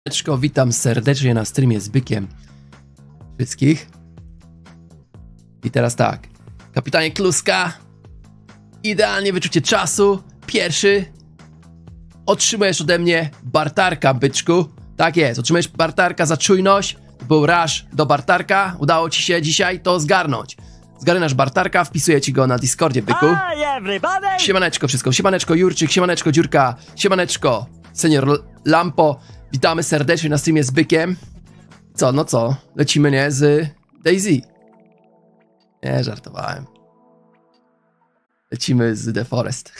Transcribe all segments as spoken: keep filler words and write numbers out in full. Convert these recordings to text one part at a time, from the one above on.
Witam serdecznie na streamie z Bykiem wszystkich. I teraz tak, kapitanie Kluska, idealnie wyczucie czasu. Pierwszy, otrzymujesz ode mnie Bartarka, byczku. Tak jest, otrzymujesz Bartarka za czujność. Był rush do Bartarka, udało ci się dzisiaj to zgarnąć. Zgarniasz Bartarka, wpisuję ci go na Discordzie, byku. Siemaneczko wszystko, siemaneczko Jurczyk, siemaneczko Dziurka, siemaneczko Senior Lampo. Witamy serdecznie na streamie z Bykiem. Co, no co? Lecimy, nie? Z Daisy. Nie, żartowałem. Lecimy z The Forest.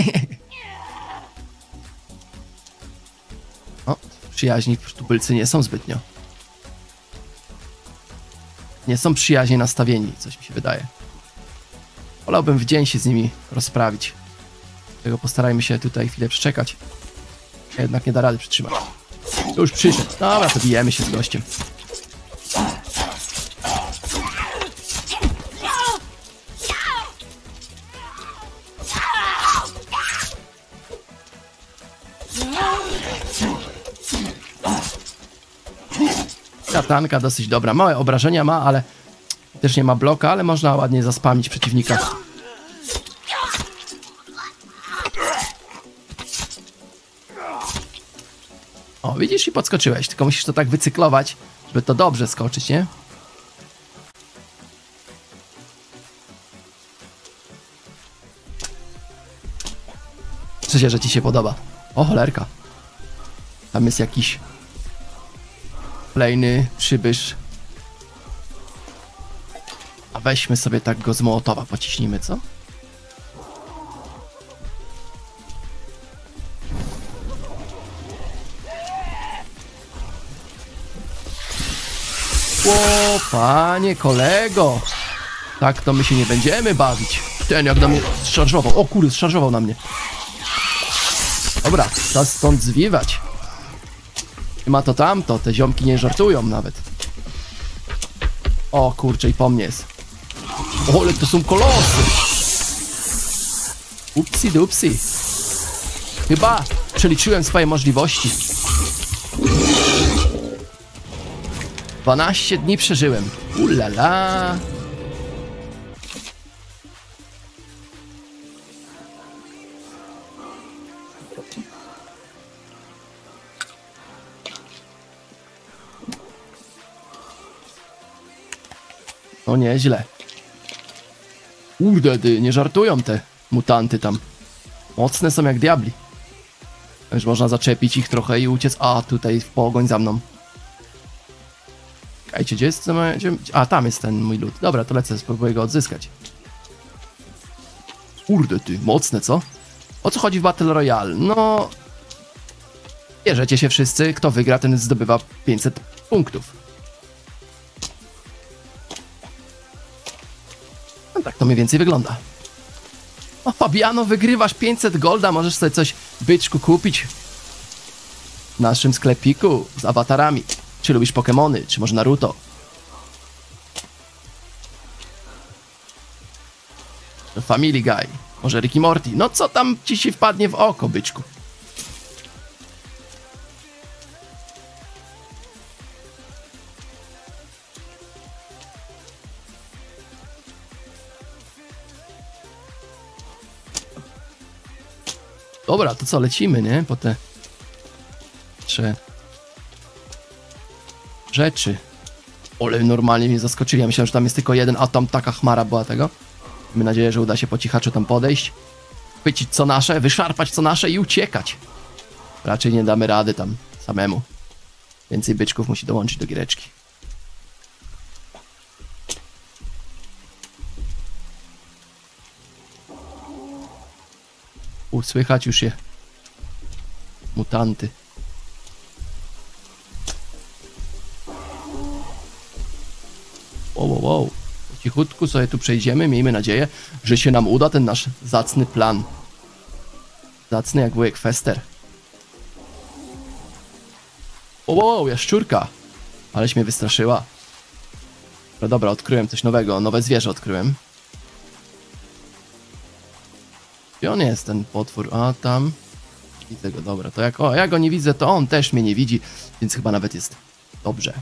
O, przyjaźni tubylcy nie są zbytnio. Nie są przyjaźnie nastawieni, coś mi się wydaje. Wolałbym w dzień się z nimi rozprawić. Dlatego postarajmy się tutaj chwilę przeczekać. Jednak nie da rady przytrzymać. To już przyszedł. Dobra, to bijemy się z gościem. Katanka dosyć dobra. Małe obrażenia ma, ale też nie ma bloka, ale można ładnie zaspamić przeciwnika. O, widzisz, i podskoczyłeś, tylko musisz to tak wycyklować, żeby to dobrze skoczyć, nie? Cieszę się, że ci się podoba. O, cholerka. Tam jest jakiś kolejny przybysz. A weźmy sobie tak go z Mołotowa, pociśnijmy, co? O, panie kolego! Tak to my się nie będziemy bawić. Ten jak na mnie zszarżował. O kurde, zszarżował na mnie. Dobra, czas stąd zwiwać. I ma to tamto, te ziomki nie żartują nawet. O kurczę, i po mnie jest. O, ale to są kolosy. Upsi dupsi. Chyba przeliczyłem swoje możliwości. dwanaście dni przeżyłem. Ulala. No nieźle. Kurde, ty, nie żartują te mutanty tam. Mocne są jak diabli. Już można zaczepić ich trochę i uciec. A, tutaj w pogoń za mną. Czekajcie, gdzie jest? A, tam jest ten mój lód. Dobra, to lecę, spróbuję go odzyskać. Kurde, ty, mocne, co? O co chodzi w Battle Royale? No... Bierzecie się wszyscy, kto wygra, ten zdobywa pięćset punktów. No tak to mniej więcej wygląda. O, Fabiano, wygrywasz pięćset golda, możesz sobie coś, byczku, kupić w naszym sklepiku z awatarami. Czy lubisz Pokemony, czy może Naruto? Family Guy, może Ricky Morty. No co tam ci się wpadnie w oko, byczku? Dobra, to co, lecimy, nie? Po te trzy rzeczy. Ole, normalnie mnie zaskoczyli. Ja myślałem, że tam jest tylko jeden, a tam taka chmara była tego. Mamy nadzieję, że uda się po cichaczu tam podejść. Chwycić co nasze, wyszarpać co nasze i uciekać. Raczej nie damy rady tam samemu. Więcej byczków musi dołączyć do giereczki. U, słychać już je. Mutanty. Wow, wow, wow. Cichutku sobie tu przejdziemy. Miejmy nadzieję, że się nam uda ten nasz zacny plan. Zacny jak wujek Fester. Wow, wow, jaszczurka. Aleś mnie wystraszyła. No dobra, odkryłem coś nowego. Nowe zwierzę odkryłem. Gdzie on jest, ten potwór? A, tam. Widzę go, dobra. To jak, o, ja go nie widzę, to on też mnie nie widzi, więc chyba nawet jest dobrze.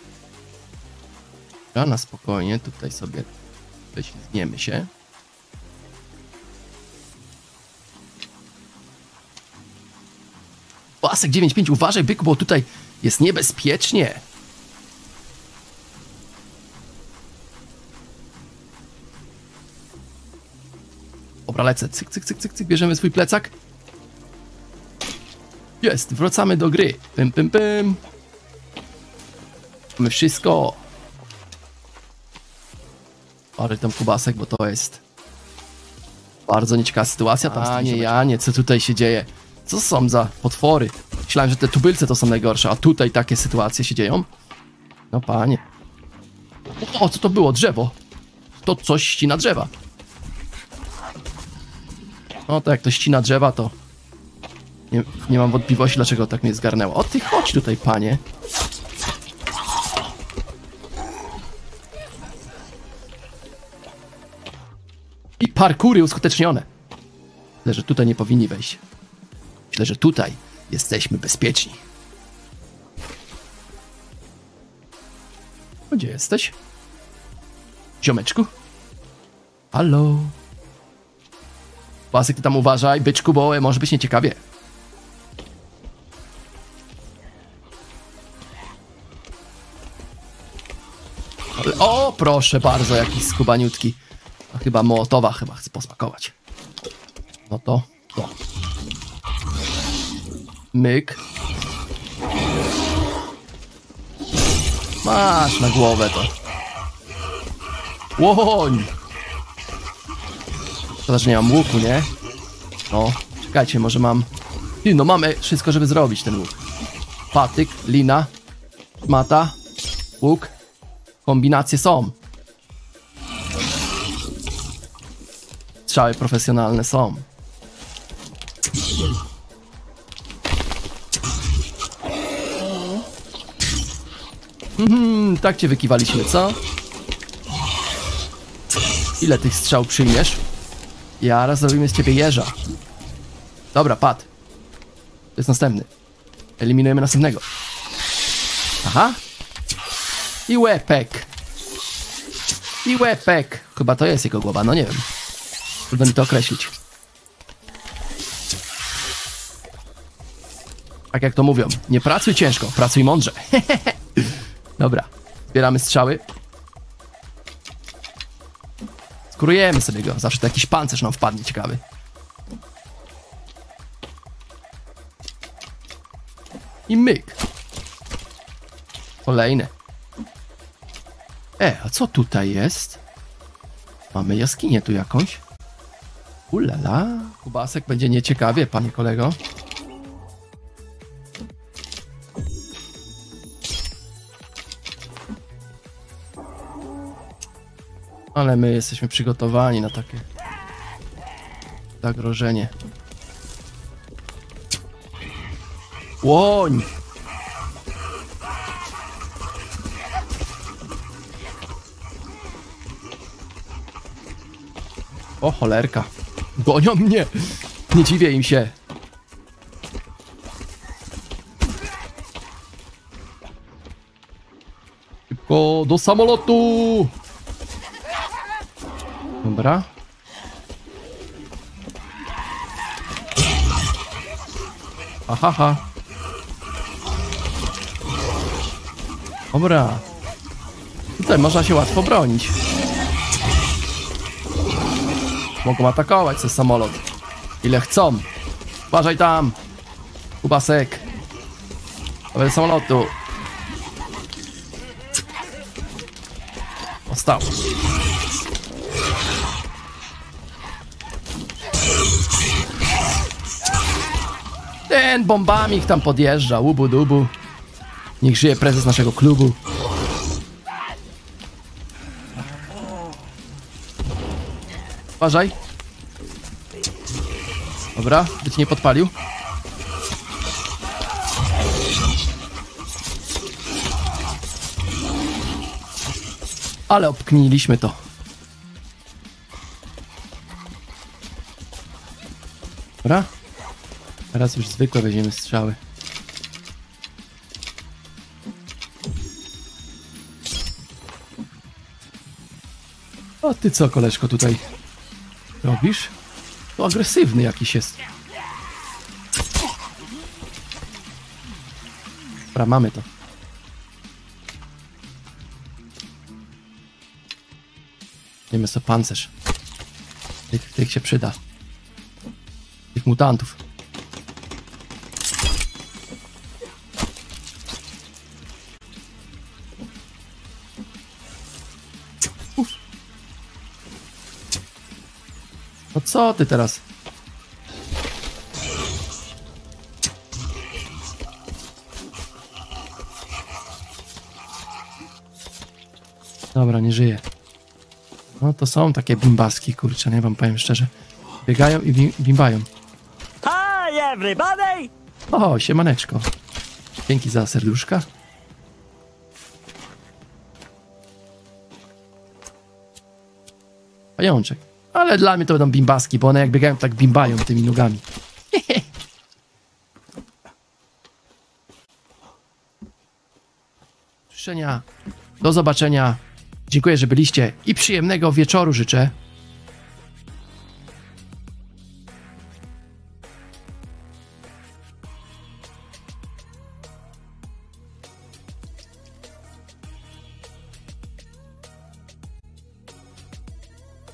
Dobra, na spokojnie, tutaj sobie wyślizgniemy się. Pasek dziewięć pięć, uważaj, byku, bo tutaj jest niebezpiecznie. Dobra, lecę. Cyk, cyk, cyk, cyk, cyk. Bierzemy swój plecak. Jest, wracamy do gry. Pym, pym, pym. Mamy wszystko. Parę tam kubasek, bo to jest bardzo nieciekawa sytuacja. Tam A nie, ja nie, co tutaj się dzieje? Co są za potwory? Myślałem, że te tubylce to są najgorsze, a tutaj takie sytuacje się dzieją. No panie. O, co to było? Drzewo. To coś ścina drzewa. No to jak to ścina drzewa, to nie, nie mam wątpliwości, dlaczego tak mnie zgarnęło. O, ty chodź tutaj, panie. I parkury uskutecznione. Myślę, że tutaj nie powinni wejść. Myślę, że tutaj jesteśmy bezpieczni. Gdzie jesteś? Ziomeczku? Halo? Pasek, ty tam uważaj, byczku, bo może być nieciekawie. Ale, o, proszę bardzo, jakiś skubaniutki. A chyba Mołotowa chyba chce posmakować. No to, to. Myk. Masz na głowę to. Łoń! Szkoda, że nie mam łuku, nie? No, czekajcie, może mam... Ty, no mamy wszystko, żeby zrobić ten łuk. Patyk, lina, mata, łuk. Kombinacje są. Strzały profesjonalne są. Mhm, tak cię wykiwaliśmy, co? Ile tych strzał przyjmiesz? Ja raz zrobimy z ciebie jeża. Dobra, padł. To jest następny. Eliminujemy następnego. Aha. I łepek. I łepek. Chyba to jest jego głowa, no nie wiem. Trudno mi to określić. Tak jak to mówią, nie pracuj ciężko, pracuj mądrze. Dobra, zbieramy strzały. Skurujemy sobie go, zawsze to jakiś pancerz nam wpadnie ciekawy. I myk. Kolejne. E, a co tutaj jest? Mamy jaskinię tu jakąś. Ulala. Kubasek będzie nieciekawie, panie kolego. Ale my jesteśmy przygotowani na takie zagrożenie. Łoń! O cholerka. Gonią mnie! Nie dziwię im się. Szybko do samolotu! Dobra. Aha, ha. Dobra. Tutaj można się łatwo bronić. Mogą atakować ten samolot. Ile chcą. Uważaj tam. Kubasek. Dawaj do samolotu. Ostał. Ten bombami ich tam podjeżdża. Łubu dubu. Niech żyje prezes naszego klubu. Uważaj. Dobra, by ci nie podpalił. Ale obkniliśmy to. Dobra. Teraz już zwykłe weźmiemy strzały. A ty co, koleżko, tutaj robisz? To agresywny jakiś jest. Dobra, mamy to. Wiemy co, pancerz. Tych, tych się przyda. Tych mutantów. Uf. No co ty teraz? Dobra, nie żyje. No to są takie bimbaski, kurczę, nie wam powiem szczerze. Biegają i bim bimbają. Hi everybody! O, siemaneczko. Dzięki za serduszka. Pajączek. Ale dla mnie to będą bimbaski, bo one jak biegają, tak bimbają tymi nogami. Do zobaczenia. Do zobaczenia. Dziękuję, że byliście i przyjemnego wieczoru życzę.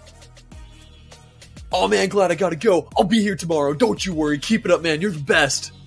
Oh man, glad I gotta go. I'll be here tomorrow. Don't you worry. Keep it up, man. You're the best.